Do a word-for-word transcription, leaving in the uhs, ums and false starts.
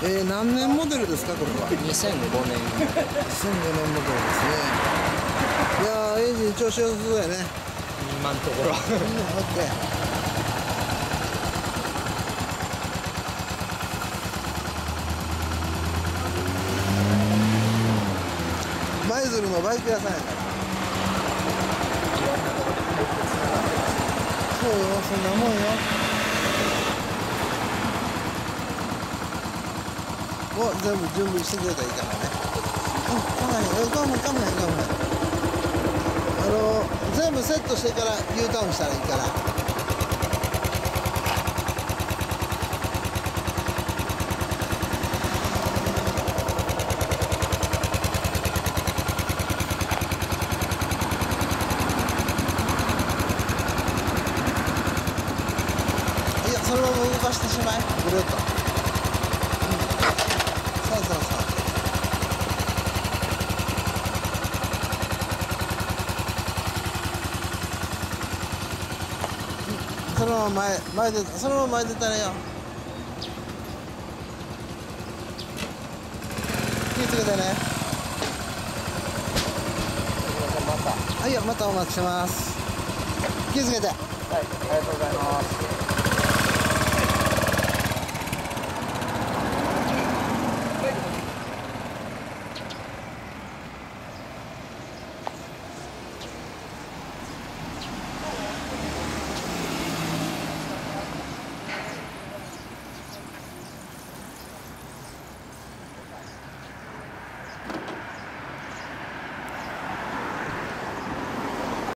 えー、何年モデルですかこれは？ にせんごねん。 にせんごねんモデルですね。いやーエンジン調子良さそうやね。 今のところ。 オッケー。舞鶴のバイク屋さんやから。そうよ、そんなもんよ。を全部準備してくれたらいいからね。うん、かまへん、かまへん、かまへん、かまへん。あのー、全部セットしてから U ターンしたらいいから。いや、そのまま動かしてしまえ、ぐるっと。うん、そうそうそう。そのまま前、前で、そのまま前出たらよ。気をつけてね。はい、またお待ちしてます。気をつけて。 はい、ありがとうございます。